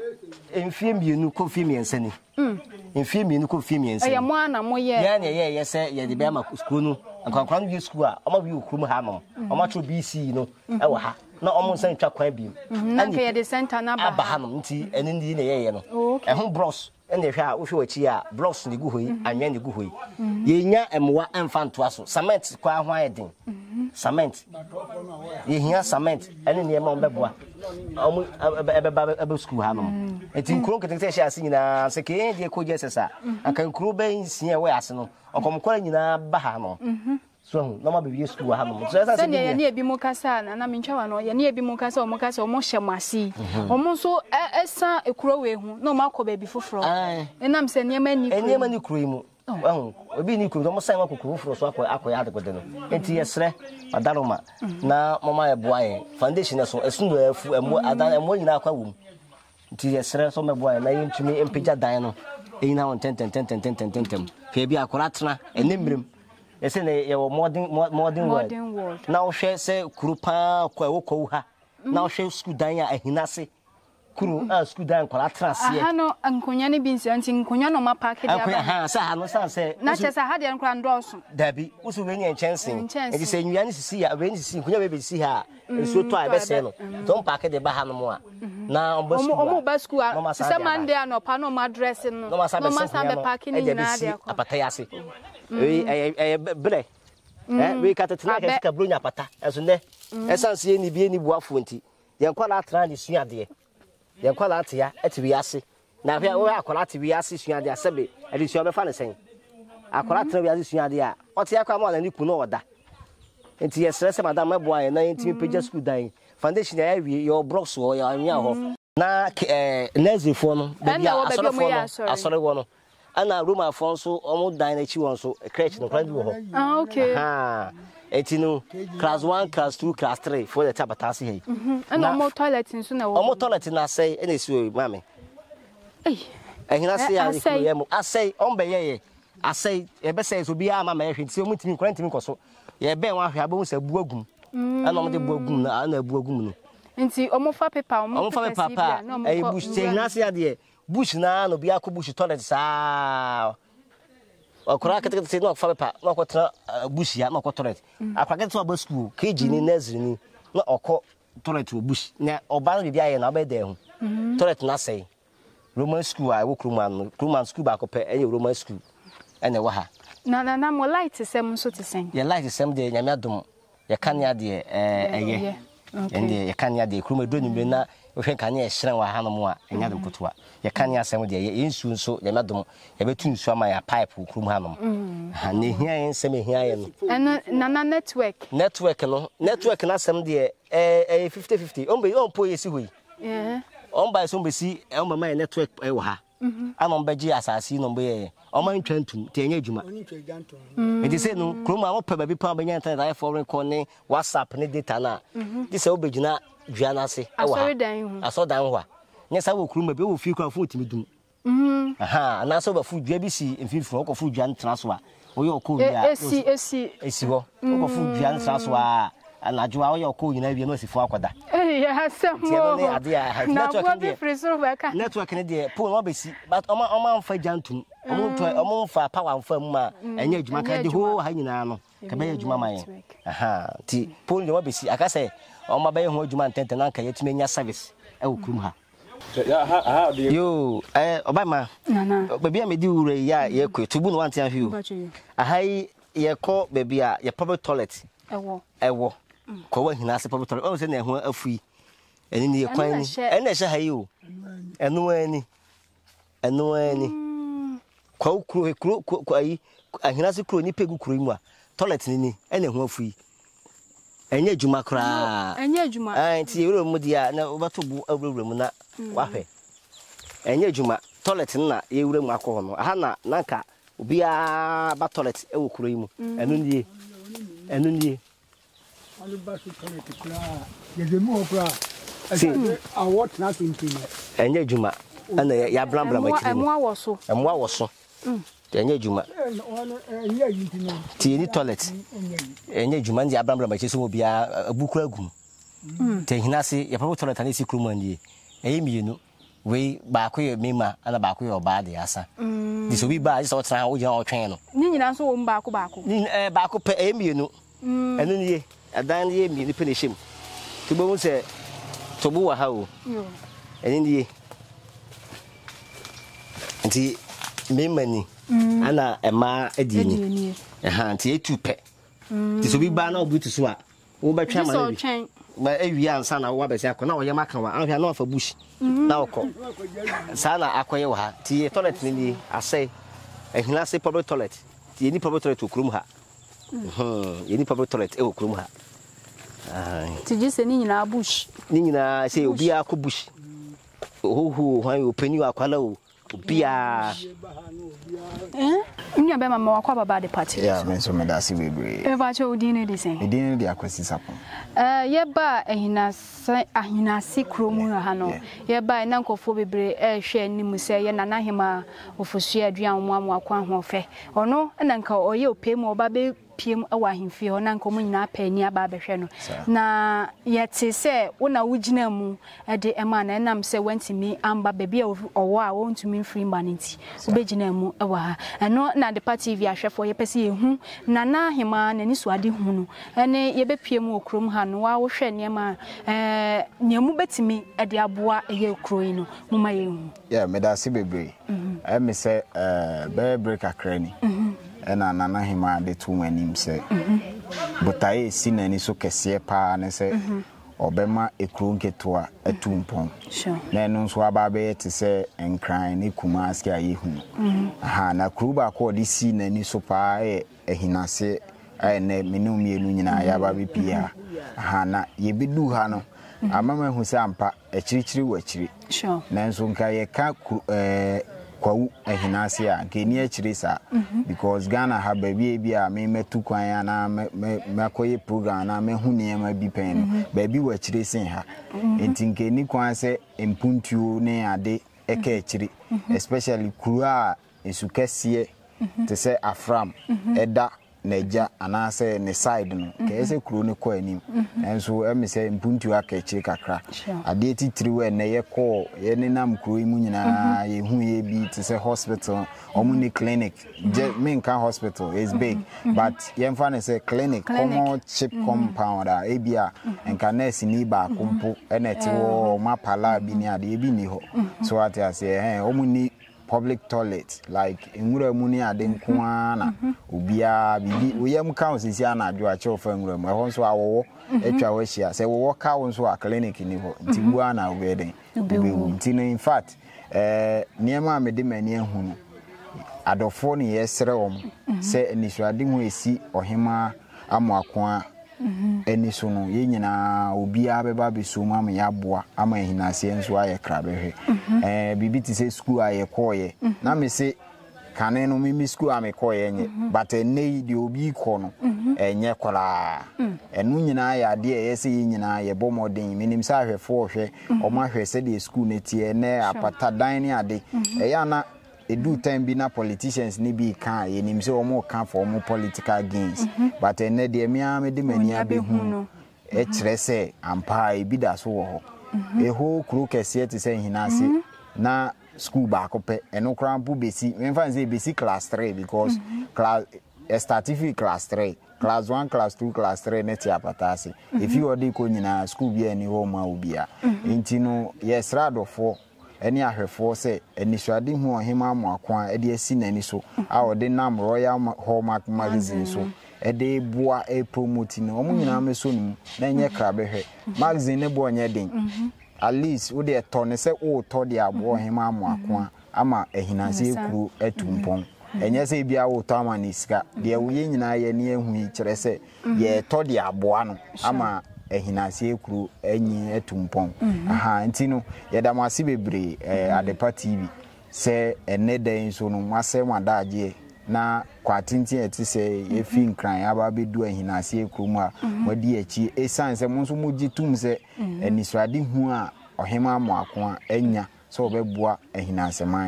S2: mfie mienu ko fie miensa ni mm mfie mienu ko fie miensa
S1: e mo ana mo ye
S2: ya na ye ye se ye de be ma school no akwankwan no school a oma bi okrum ha no oma tro B C no e wo ha na omo nsan twa kwan bi
S1: na ke ye de center na ba
S2: ha no nti eni ndi na ye ye no e ho bros ene hwe a wo hwe wachi a blocks ni gu hoyi anwa ni gu hoyi ye nya emwa emfa ntoa so cement kwa ho ayedin cement ye hia cement ene ne ma ombeboa omu ebeba ebe school ha no enti nkuro ketete hye ase nyina se ke die ko je sesa aka nkuro be nsia we ase no okomkora nyina ba ha no so no ma be school ha no so esa se
S1: ne ne ebi mu kasa na na mentwa no ye ne ebi mu kasa o mu kasa o mu hye masi o mu so esa ekuro we hu na o ma kọ ba bi foforo enam se ne ma ni kuro
S2: ne ma ni kuro mu oh obi ni kuro mo sai ma kokoro foforo so akọ akọ ya adegode no enti yesre adaroma na mama ye boa ye foundation so esu no afu emo adan emo nyina akwa wum enti yesre so me boa ye na yentumi empija dan no eyina won ten ten ten ten ten ten ten fe bi akora tena enemrem ese ne ye modern modern world na wo hwe se kuru pa kwa wo kwa ha na wo hwe school dan ya Ahenase kuru a school dan kwa trase
S1: aha no ankonya ne bi nsanti nkonya no ma park dia
S2: ba aha sa ha no san se
S1: na che sa ha dia nkra ndoso
S2: dabi usu we ni enchansen enti se nwia ni sisi ya we ni sisi nkonya we be sisi ha enso to a be se no don park de ba ha no mo a na omba school
S1: omo ba school se mande anopa no ma dress no
S2: no ma sa be
S1: park ni na dia
S2: ko apata ya se we eh bre eh we katetena ke sika bronya pata eso ne esanse ni bie ni buafo nti ye kwala atra ni suade ye kwala atia etiwi ase na hwe we akwala atiwi ase suade asebe edi suade fa ne sen akwala atra wi ase suade a otia kwa ma na ni ku no oda nti ye sere se madam meboa ye na ntimi page school dan foundation ya wi your blocks wo ya anwa ho na eh nursery fo no be asore fo no asore wo no ana Roma Afonso omo dan na chi won so crèche no plan bi wo ho
S1: ah okay
S2: ah etinu class one class two class three for the tabata se hey
S1: ana omo toilet nso na wo
S2: omo toilet na say ena si mame
S1: eh
S2: Ahenase ya ni ko yemo asay ombe ye asay e be say so bi ama ma ehwe nti omo timi kwantimi koso ye be wa hwe abo se buagum ana omo de buagum na na buagum no
S1: nti omo fa paper omo
S2: fa paper e bush Ahenase ya de bush na no bia ko bush toilet sa okura ketekete no fa pepa no ko tra bush ya no ko toilet akwa ketekete oba school kg ni nursery ni na okọ toilet o bush na oba no bia ye na oba de hu toilet na sei Roman school a wo kruman kruman school ba ko pe enye Roman school ene wa ha
S1: na na na mo light sem so te sen
S2: ye light sem de nyame adom ye kan ya de eh eye ende ye kan ya de kruma do nyimre na hwe kan ya hyeran wa ha no mo a enya de kotoa ye kan ya sem de ye nsu nso nyame adom ye betu nsu ama ya pipe krum ha no ha ne hia ye sem hia ye no
S1: ena na na network
S2: network no network na sem de eh fifty fifty ombe on po ye si hoyi
S1: eh
S2: on by so be si on by my network e wo ha ana on beji asasi no be ye on man twantum te enya adwuma e di say no kroma mo pa ba bi pa ba nya internet I foreign call ni WhatsApp ni data na di say obegina dua na se e wo ha aso dan ho a nya sa wo kroma be wo fi kwa fo timi dum mhm aha na so ba fu dua bi si mfimfo ko fu dua ntra so a wo ye ko ya
S1: esi esi
S2: esi ho ko fu dua ntra so a anadwa wo ye ko nyina bi no sifo akoda
S1: eh ya semo
S2: ne ade ya network ni network ni de po no be si but oma oma mfa jantum omo to omo mfa power mfa mu ma enya adwuma ka de ho ha nyina no ka be adwuma man aha ti po no be si aka say oma be ho adwuma ntenten na ka yetime nya service e wo krum ha yo eh obama nana baby a medi wure ya ye kwe tubu no wantia hwe aha ye ko baby a ye public toilet ewo ewo Kwahu Ahenase public toilet o se na ho afui eni ne kwan ni ena hye ha yi o eno ani eno ani Kwahu kuro kuro kwayi Ahenase kuro ni pegu kuro mu a toilet ni ni ena ho afui enya adwuma kra
S1: enya adwuma
S2: ah nti ewuro mu dia na obato bu awuro mu na wahwe enya adwuma toilet na ye wuro mu akọ no aha na nanka obi a ba toilet e wo kuro yi mu eno nie eno nie
S9: Alibasu toilet kra ye de mu kra si a what na to implement
S2: enya adwuma ana ya blambla ma kiri
S1: emu awoso
S2: emu awoso enye juma ti ni toilet enye juma ndi abramra ma cheso bia abukura agum te hinase ya papa toilet ani sikru mandi eyi mienu we ba ko ye mema ana ba ko ye oba de asa di so bi ba ji so tra wo je o twen no
S1: ni nyina so wo mba ko ba ko
S2: ni eh ba ko pe eyi mienu enu ni ye adan ye mienu pe ne shem to bo mu se to bu wa ha o yo eni ni ye nti mema ni ana ema edini aha nti etupe ti so bi ba na obutu so a wo betwa ma na bi ma ewi ansa na wo abesi akọ na wo yema kan wa ahia na ofa bush na okọ sa na akoye wa ti toilet ni asay ehina say public toilet ti ni public toilet okurum ha mhm ye ni public toilet e okurum ha ah
S1: ti ji se ni nyina bush
S2: ni nyina say obi akọ bush ohu hwan openi akwala o Bia
S1: eh nya be mama wakwa baba de party
S10: yeah me so me da si bebre
S1: e ba cho udine de sen
S10: udine de akwasi sapo
S1: eh ye ba ehina se ahina si kromu ha no ye ba na nkofo bebre e hwe anim se ye nana hema ofosu aduan mo amwa kwa ho fe ono na nka oye opemu oba be piem awa himfie ho na nkomo nyina pani aba behwe no na yete se wona wugina mu de ema na enam se wantimi amba baby owo a wontumi free manity obegina mu awa ha eno na de party via hwefo ye pese ehu na na hema na ni so ade hu no ene ye be piem okrom ha no wa wo hwe niam eh niamu betimi de aboa eye okroi no muma ye hu
S10: yeah me da si bebre I me say eh be break akrani ena nana hima de tu manim se botae si nani so kese pa ne se obema ekru nketoa atumpon na eno so aba be te se enkran ne kuma aski ayehu aha na kru ba ko de si nani so pa e ehinase ai ne menum mienu nyina ya ba be pia aha na ye bedu ha no amama hu se ampa ekirichiri wachiri na enso nka ye ka eh Kwahu Ahenase a nkeni akire sa because Ghana ha baby bia me metu kwan na me makoye program na me hu niam bi pen baby wa akire sen ha enti nkeni kwan se empuntuo ne ade eka akire especially kura esukese te se afram eda neja anase ne side no kese kuro ne ko anim enso emi se mpuntu aka akire kakra ade titiri we ne ye ko ye ne nam kuro mu nyina ye hu ye bi te se hospital omuni clinic main can hospital is big but ye mfa ne se clinic common chip compound a ebia enka nurse ni ba kompo eneti wo mapala bi ni ade bi ni ho so ati ase eh omuni public toilet like enwura mu ni ade nkoa na obia bibi oyam ka osisi anadwo a che ofa enwura mu ehon so awowo etwa wo hia se wo ka wo so a clinic ni ho nti bua na obeden obewu nti no in fact eh niema amede mani ehunu no adofo ni yesere wom se enisuade hu esi ohema amoakoa eni so no ye nyina obia beba beso mu am ya boa ama Ahenase enso aye krabehwe eh bibi ti se school aye koye na me se kane no mi school am koye nye but enei de obi ko no enye kola enu nyina ya de ye se nyina ye bomodin minim sa hwefo hwe o ma hwe se de school netie ne apata dan ne ade eya na edu time bi na politicians ni bi kan ye nim se o mo kan for mo political gains but ene de me am de mani abehu e kire se ampa e bi da so wo ho e ho kru kese ti se Ahenase na school ba ko pe eno krampu besi me fa say besi class three because class statifi class three class one class two class three net ya patase if you odi ko nyina school bi ani ho ma obia enti no yes rado for eni ahwefo se enisuade hu ohema amoakwa e de asi nani so a ode nam Royal Hallmark magazine so e de boa e promote no omu nyina meso nim na enye krabehwe magazine ne bo onye den at least wo de to ne se wo to de abo ohema amoakwa ama Ahenase ekuru etumpon enye se bia wo to ama ni sika de wo ye nyina ye ne ehu kire se ye to de abo ano ama Ahenase ekuru enyi etumpon aha ntino yedamase bebre eh Adepa T V se eneden so no mwase mwadaje na kwatintin eti se efi nkran aba bedu Ahenase ekuru mu a wadi achi esanse mo nso mugitum se enisrade hu a ohema amoako enya so obebua Ahenase man no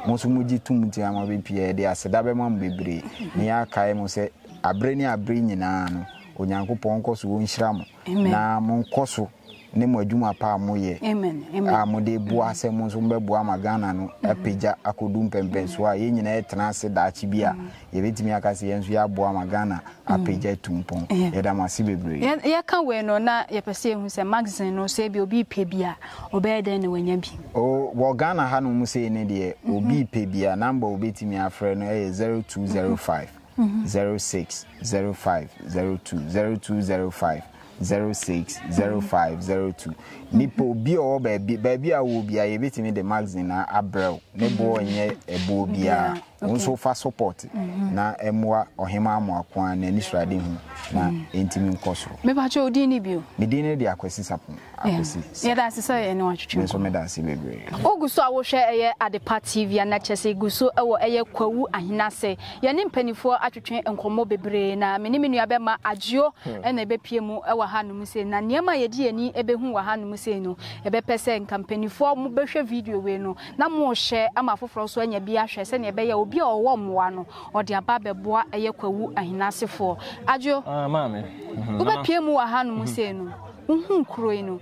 S10: mo so mo gi tum ti ama be pie de aseda be mam bebre ne akae mo se abre ni abre nyina no onyankopɔn kɔ so wo nhyira mo na mo nkɔ so ne mo adwuma pa mo ye
S1: amen amen
S10: a mo de bo asem mo so mbɛbo ama Ghana no apagya akodu mpempen so a ye nyina etena ase daachi bia ye betimi aka se yenso ya bo ama Ghana apagya tumpon ye da masi bebre
S1: ye ka we no na ye pese hu se magazine no se bi obi pe bia obeden ne wanya bi
S10: o wo Ghana ha no mu se ne de obi pe bia number obetimi afre no e zero two zero five zero six zero five zero two zero two zero five zero six zero five zero two nipo bi o baby baby a wo bia ye betimi the magazine na abrel ne bo nye ebo bia onso fa support na emwa ohema amoakwa na nisrade hu na entimi nkoso
S1: me ba cho odi ni bio
S10: me di ne dia kwesi sapon akwesi
S1: ye da sisa ye ne watwetwe
S10: so me da se bebre
S1: oguso a wo hwe eye Adepa T V na chese guso ewo eye Kwahu Ahenase ye ne mpanifo atwetwe enkomo bebre na me ne me nua be ma agio na ebe pie mu ewo ha no mu se na niema ye di ani ebe hu wa ha no mu se no ebe pese nkampanifo mu behwe video we no na mo hye ama foforo so anya bi ahwe se ne ebe ye obi a owo moa no odi aba beboa eye Kwahu Ahenase fo agio
S11: ah mama
S1: ube pie mu wa ha no mu se no hu kuro yi no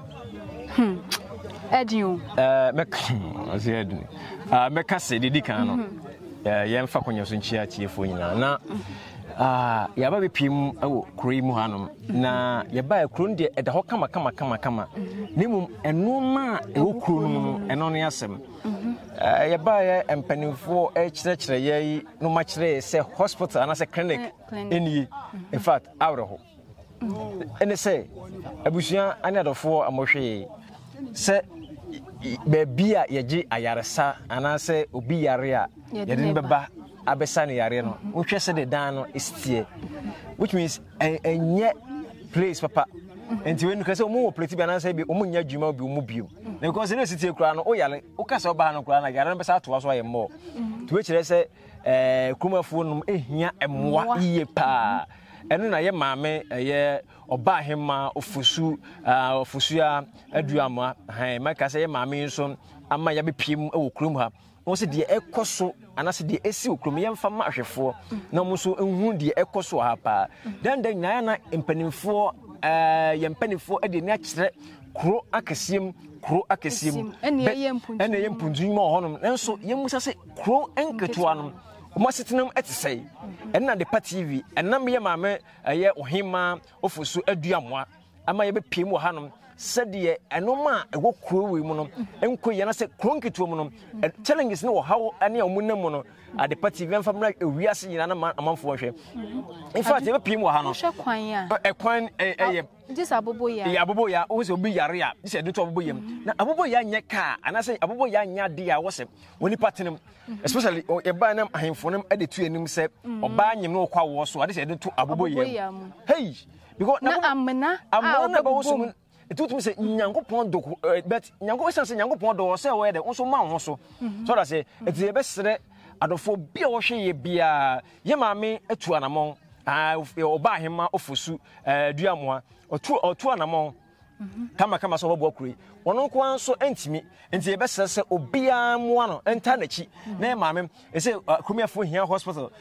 S1: hmm Edion
S11: eh mek azied ah meka se didi kan no eh ye mfa konyo so nchia chiefo nyina na ah ya ba be pim awo kuro mu hanom na ye ba kuro de eda ho kama kama kama kama nimum eno ma ewo kuro no eno ne asem eh ye ba ye empanifo e kire kire ye no ma kire se hospital na se clinic eni in fact awre ho ene se abusuan anadofo amohwe se bebia yeji ayaresa anase obi yare a yedin beba abesa ne yare no wohwe se de dan no istie which means enye place papa enti we nuka se omo wo plate bi anase bi omo nya dwuma bi omo bio because ne sitie kura no o yare o kasa oba no kura na yare no besa atoa so ayemmo to we kire se eh kromafo no ehia emmoa iye pa eno na ye maame ye oba hema ofusu ofusua aduama han maka se ye maame nso ama ya bepiem e krom ha wo se de ekoso anase de esi okrom ye mfa ma ahwefo na mo so ehun de ekoso ha pa dan dan na na empanimfo eh ye mpanimfo e de ni akire kro akasiem kro akasiem
S1: ene ye mpuntu
S11: ene ye mpuntu ma honom nso ye musa se kro enketo anom Oma sitinam etisei enna Adepa T V enna me maame eye ohima ofusu aduamoa ama ye be piem wo hanom sede enoma ewo kuro we mu no enkoye na se kronketo mu no challenges ne wo hawo ane omunam mu no Adepa T V mfa mra ewiase nyina na amanfo hwe in fact ye be piem wo hanom
S1: hwe kwan ya
S11: e kwan eye
S1: dis abobo ya
S11: ya abobo ya o se obi yare a dis e to abobo yam na abobo ya nye ka anase abobo ya nya de a wo se woni patenem especially e ba nam ahemfo nam ade tu anim se oba nyem no kwa wo so ade se de to abobo yam hey because
S1: na amena
S11: amena na ba wo so it would say nyankopon do but nyankopon say nyankopon do say we de so ma wo so so that say it is be sere adofo bia wo hwe ye bia ye maame atu anamon ah oba ahema ofusu duamoa otu otu anamon kama kama so bobo kuri wono nko anso entimi enti ebe sese obia mo ano enta nachi na maame e se kumiafo hia hospital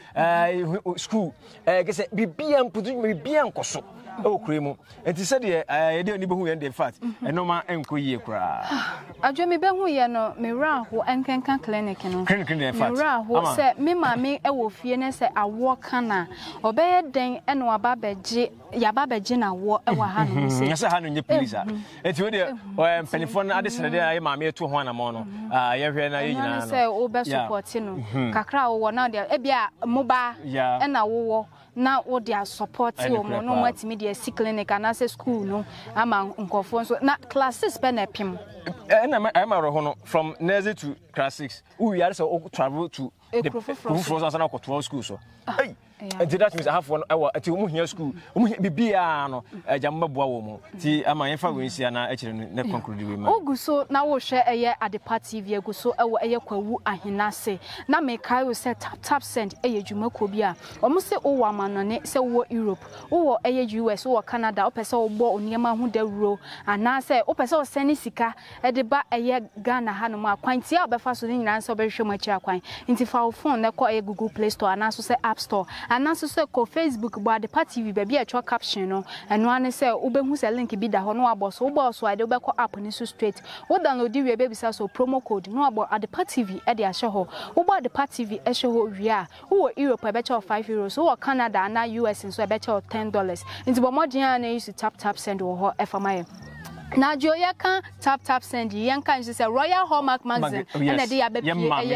S11: school eh gese bibia mpudu bibia nkoso e okure mu enti se de ye de oni behu ye in fact enoma enko yie kura
S1: adwo me behu ye no me ra ho enkenkan clinic no
S11: clinic in fact
S1: me ra ho se me maame e wo fie ne se awo kana obeye den e no aba beje ya ba beje na wo e wa ha no se
S11: yesa ha no nye police enti we de penifo na ade sere de aye maame etu ho anamo no ah ye hwe na ye nyina no
S1: se o be support no kakra wo na de e bia moba e na wo na wo de support wo mo no matimi de si clinic na se school no ama nkofo so na classes pe na pim
S11: e na I ma ro ho no from nursery to class six we are so travel to the professor na ko to school so hey and that means I have one hour at your school. Bibia no Jamma woman. Ti am I ever going to see an actually not conclude with
S1: Oh, go so now share a year at the party via go so our air Kwahu Ahenase. Now make I will set tap tap send a Jumacobia. Almost say oh woman on it, say what Europe, or a U S or Canada, or Peso bought near Mahu de Ro, and now say, oh, Peso Senisika at the back a year Ghana Hanuma, quite see out before so in answer very sure much quine. Into our phone, they call a Google Play Store and also say App Store, and also say call Facebook by the party baby a truck caption, and one say Ube who's a link be the Honoa boss, or boss, so I don't back up on this straight. What download your baby says so promo code no about at the party V at the Ashoho, who bought the party V Ashoho Ria, who Europe a better of five euros, who Canada and now U S and so a better of ten dollars. Into Bomodiana used to tap tap send or F M I. Now, Joya can tap tap send young can say Royal Hallmark magazine and a dear baby.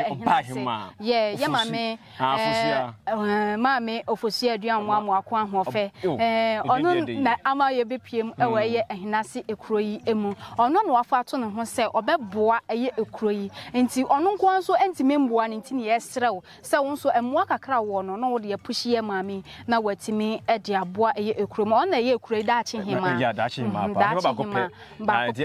S1: Yeah, Yamame, Mammy, Officer, Dian, one more quan warfare. Or none that Ama B P M away a Hinasi a croy emu, or none of Faton and Hose or Beboa a year a croy, and see on one so anti mem one in ten years throw. So also and walk a crow one or no dear pushy mammy. Now what to me a dear boy a year a crum on a year croy dashing him. Yeah, dashing him. But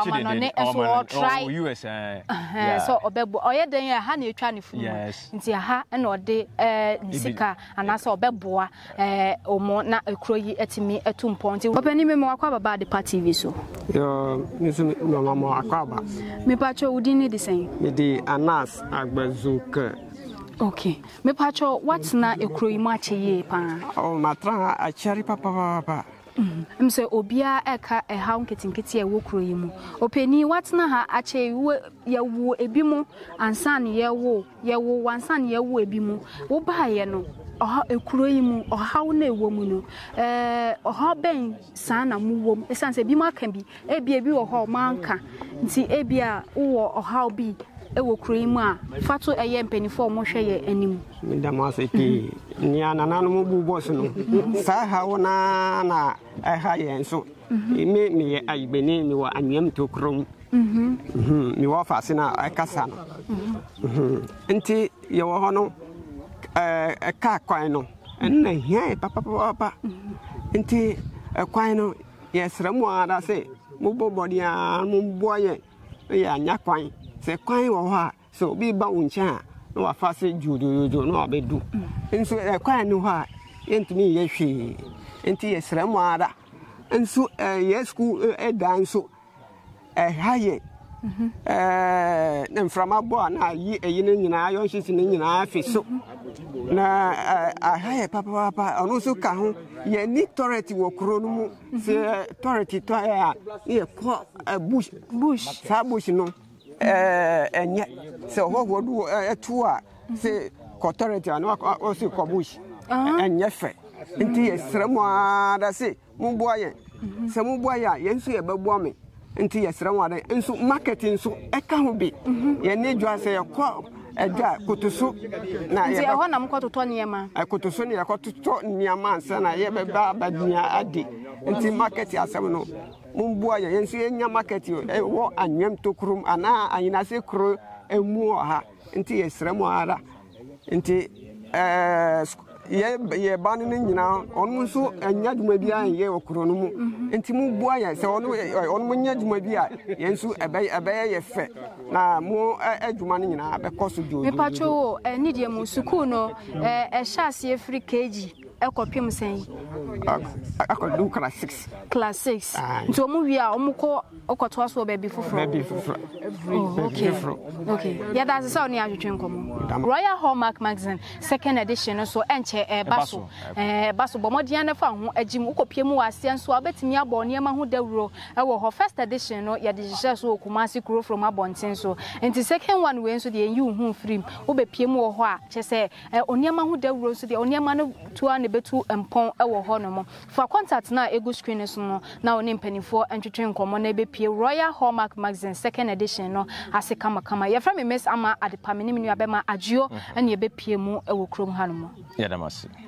S1: I try U S so Obebo or then a honey trying to yes into a ha and or de Nisika and I saw Beboa or more not a croy at me at two points. Open me more about the party viso. Your Miss Mamma Aquaba. Me patcho would need the same. The Anas Agbazuka. Okay. Me patcho, what's not a croy match ye pan? Oh, Matra, a cherry papa. I'm so Obia Eka a hound kitting kitty a wokroimu. Openi what's na ha ache ya wo ebimo and san ye wo ye wo one san ye wo ebimo. Wo ba ye no or a croimu or how ne woman eh or how ben sana mu wom. A sans a bima can be a baby or how manka. See ebia or how be. Ewo krema fato eye mpeni for mo hwe anim ndamase ni anana no bu boss no sa ha wona na ha ye nso me me aibeni mi wa anwam to krom mhm mhm mi wa fa se na akasa no mhm enti ye wo ho no eh ka kwan no na hia papa papa enti kwan no ye sramu ada se mo bobodi a mo boye ye anya kwan se kwan wo ha so bi ba uncha no wa fa se judo judo no abedu nso e kwan no ha yentumi ye hwe enti ye sramu ada nso ye school e dan so e haye eh na mframa bo na yi eyi ne nyina ayo hisi ne nyina afi so na a haye papa papa ono so ka ho ye ni torrent wo kro no mu se torrent to ya ye ko bush bush sa bush no eh enye se ho ho du etu a se authority anu o se ko bush enye fe nti ye sremu ada se mu boye se mu boye ye nsu ye babu me nti ye sremu ada nsu marketing so e ka ho bi ye ne dwa se ye ko edwa kotoso na ye ho na mkototo niema kotoso ne ye kototo niema ansa na ye be ba badunya adi nti market asem no mumboa ye nso enya market e wo anwem tokrum ana anyinase kro emu ha nti ye sremu ara nti eh ye ye ban ni nyina onu nso enya dwuma bia ye okro no mu nti mumboa ye se onu onu nya dwuma bia ye nso ebe ebe ye fe na mu adwuma ni nyina be koso jojo me pacho ni die mu school no eh ehase free kg ekopim sen akodu class six class six nti omu wi a omu ko okoto aso baby foforo baby foforo okay okay ya da se so ni adwetwe nkomo Royal Hallmark magazine second edition so enche e baso eh baso bomodian na fa ho agim ukopiem wase nso abetimi abo niema ho dawuro e wo ho first edition no ya de hye so okumasi kuro from abonten so nti second one we nso de yu hu free wo bepiem wo ho a che se oniema ho dawuro so de oniema no to an betu empon e wo ho no mo fa contact na ego screen so no na oni mpanifo entwetwe nkomo na bepie Royal Hallmark magazine second edition no ase kama kama ye fra me miss ama adepameni menu abema agio ene bepie mu e wo krom ha no mo ya damase